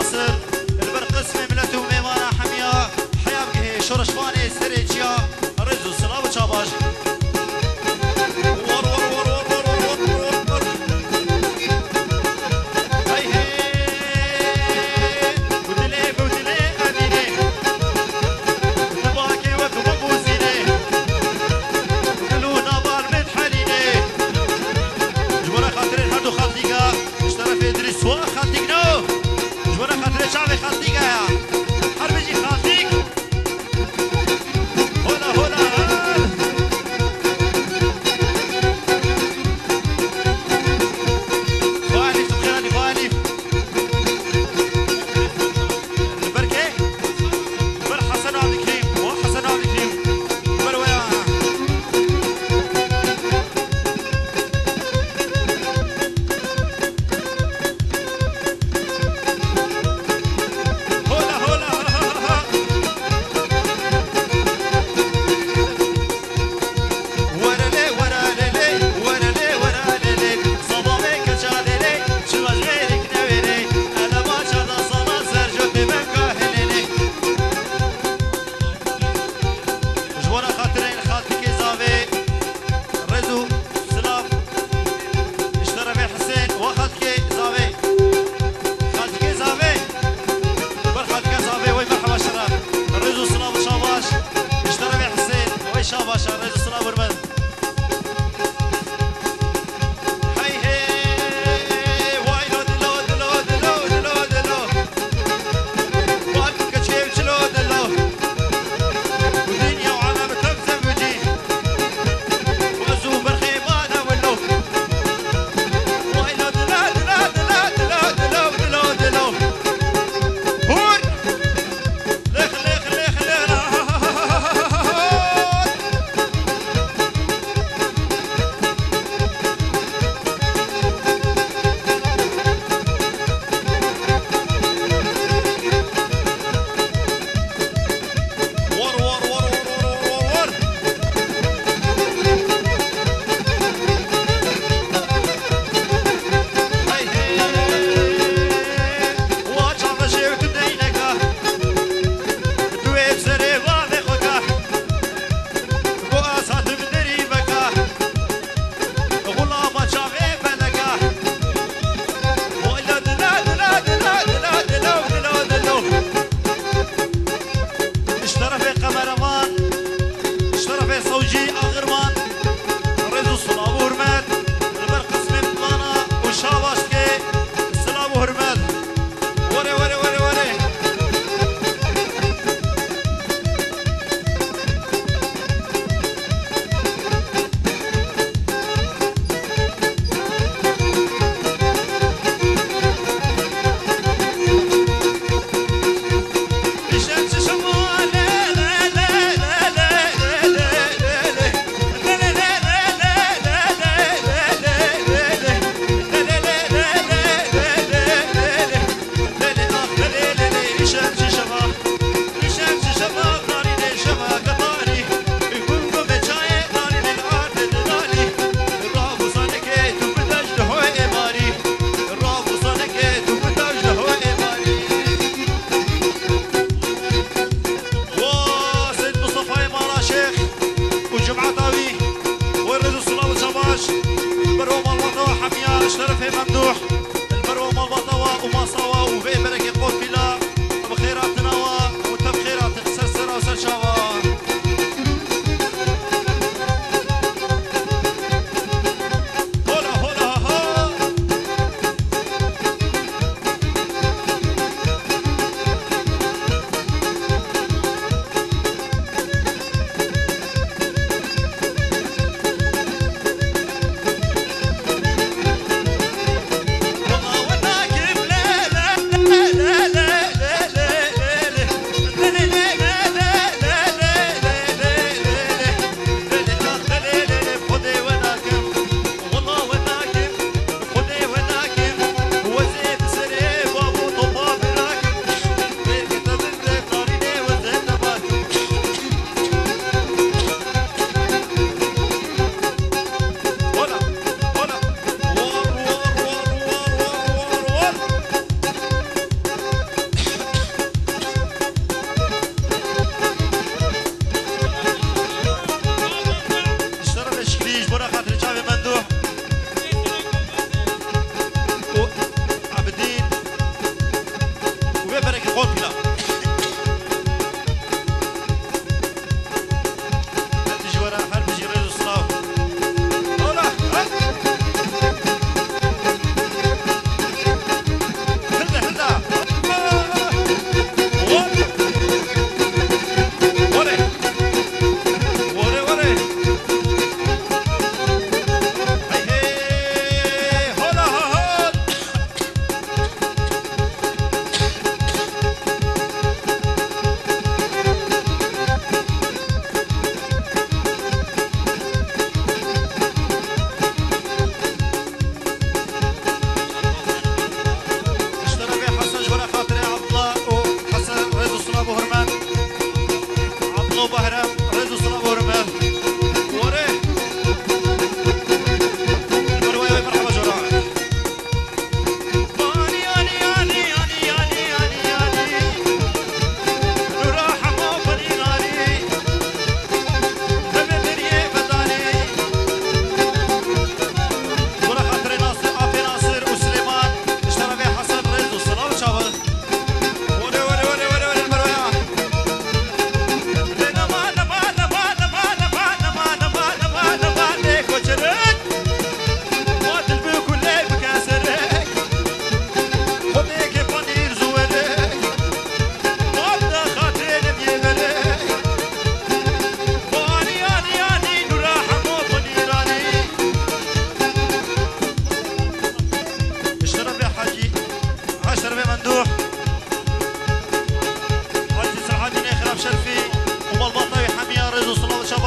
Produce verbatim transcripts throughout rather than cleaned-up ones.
ناصر البرقسم ملته ميمانا حميا حيا بقه شرشفاني سريجيا رزو صلاة وشاباش ور ور ور ور ور ور ور ور هاي هاي بودلي بودلي أميني باكي وكم بوزيني قلونا بار متحنيني جبرا خاطرين هردو خالتيقا اشترف ادريس سوا خالتيق نو جبرا خاطرين شعبي خالتيقا يا حربجي خالتيق هولا هولا فالف تبخيراني فالف البركة بر حسن عبد الكريم وحسن عبد الكريم بر ويا هولا هولا ورا لي ورا لي ورا لي ورا لي صبابي كجالي شباش غيرك نويري انا ما شادا صلا سرجوت من كاهلي جورا خاطرين خالتك زافي رزو سلام اشترى في حسين وخالتك زافي خالتك زافي بر خالتك زافي وي مرحبا شرف رزو سلام شاباش اشترى في حسين وي شاباش رزو سلام ورمد هاي هاي واي لو دلو دلو دلو دلو دلو وقتك كشيف شلو دلو ودنيا وعالم تمزم وجي وزو برخيبانا ولو واي لو دلو دلو دلو دلو دلو دلو دلو هون ليخ ليخ ليخ ليخ ور ور ور ور ور ور ور هاي هاي واش عم رجعوا تدينك دويب سري واضح وكا بؤاسات بدريبك غلام شافي بلكا وإلا دلا دلا دلا دلا دلا دلا دلا اشترى في قمرمان اشترى في صوجي اغرمان رزو صلاب ورمات البرقس من بلانا وشاباشكي صلاب ورمات وري وري وري وري الشمس شمالي لا لا لا لا لا لا وجمعة طاوي والرزو صلاة وشباش البروة مال وطوة حمية اشترف ممدوح البروة مال وطوة وما صوى وفي بركة قوت بلا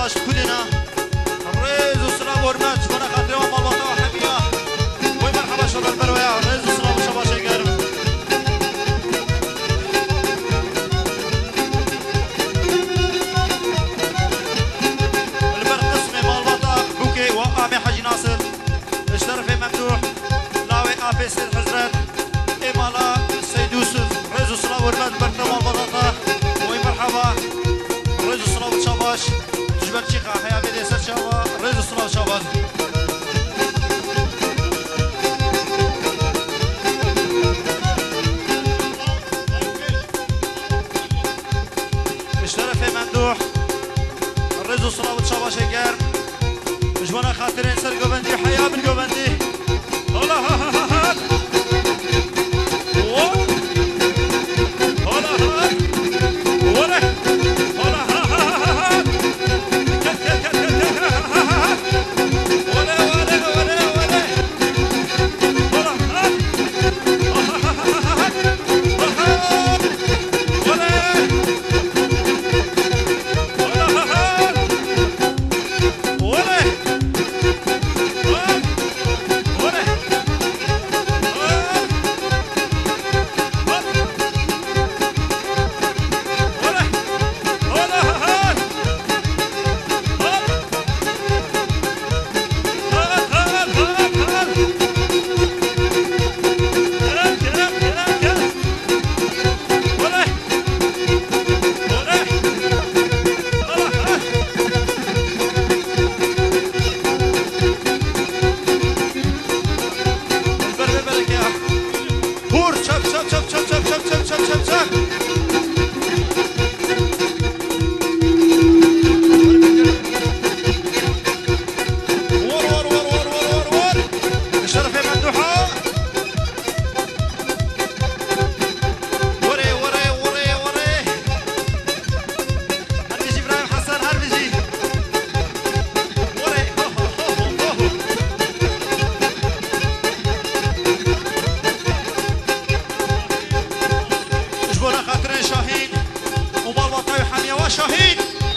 شاباش كلنا ريز وسلام ورمات وانا خاطري وما البطا وحمية وي مرحبا شباب البروية ريز وسلام وشاباش يقارب البرق قسمي مال البطا بوكي وآمي حاج ناصر اشترفي ممدوح لاوي آبي سيد حزرات إمالا سيد يوسف ريز وسلام ورمات البرق مال البطا وي مرحبا ريز وسلام وشاباش جبل شيخة حيا بيدي سر شابا ريز وسلام شاباش اشترفي ممدوح الريز وسلام وشاباش يقار جوانا خاطرين سر قوبندي حيا بن قوبندي هلا ها ها ها ها هلا ها ولا هلا ها ها ها ها ولا ولا ولا ولا هلا ها شاهين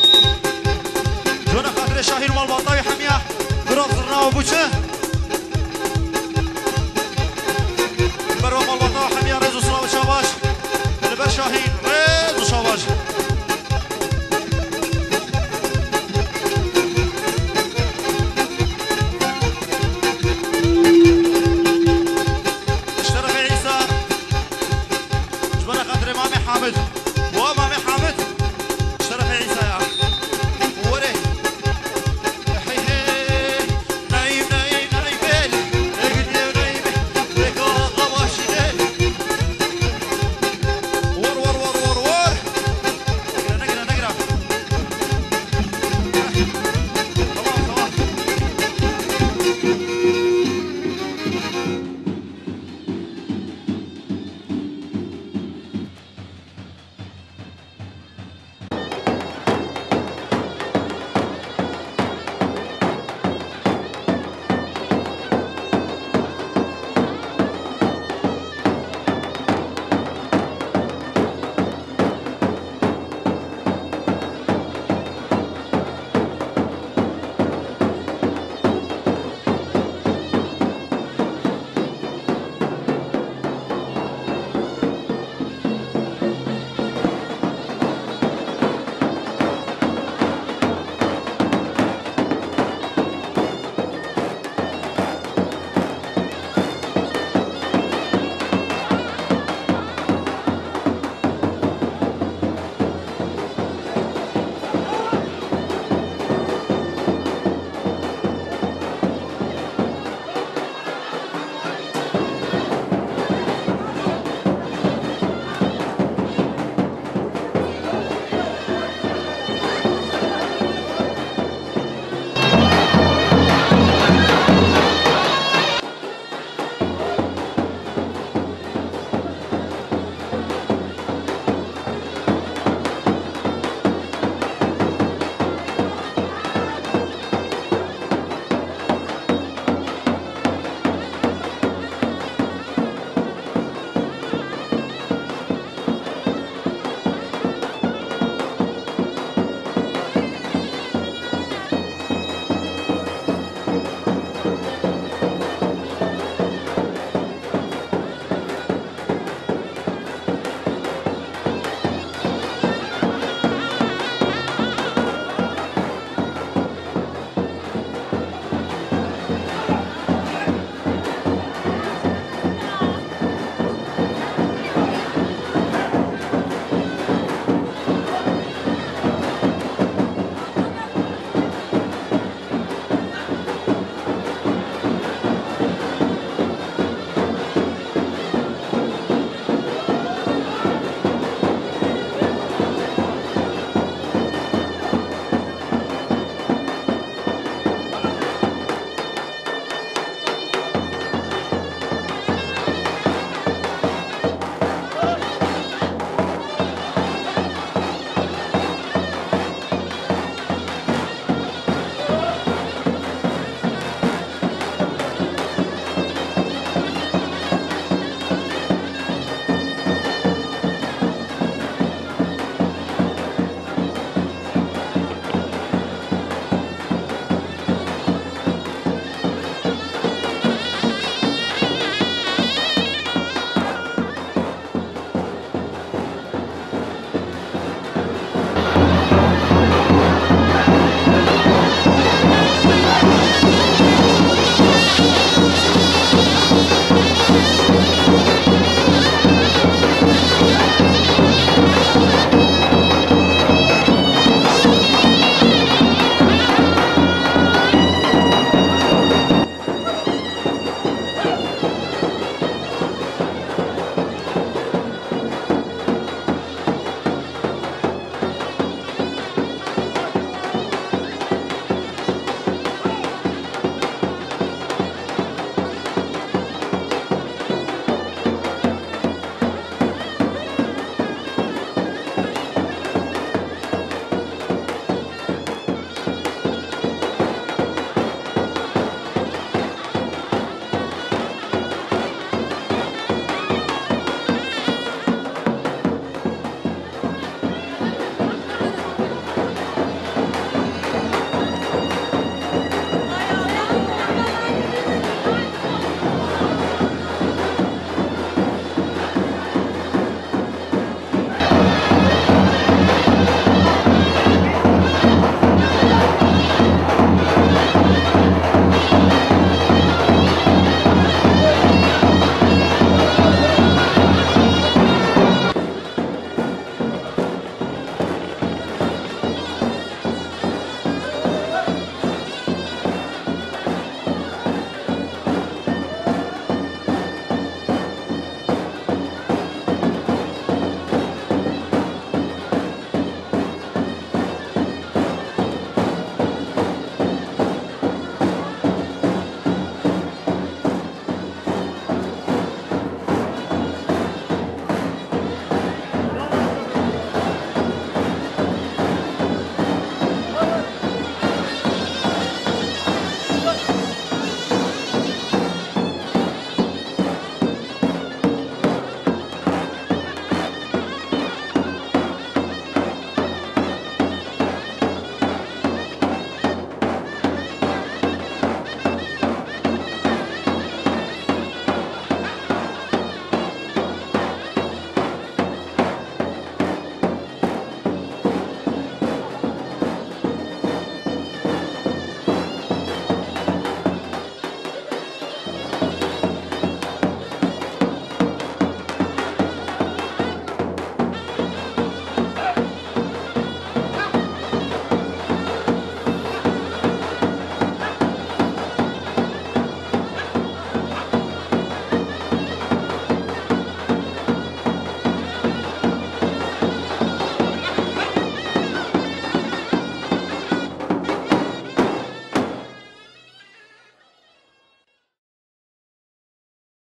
جونا خاطر شاهين مال بطاوي حمية قراب زرنا وبوچه بروا مال بطاوي حمية ريز وصلاة وشاباش البر شاهين ريز وشاباش اشترف عيسى جونا خاطر مامي حامد ومامي حامد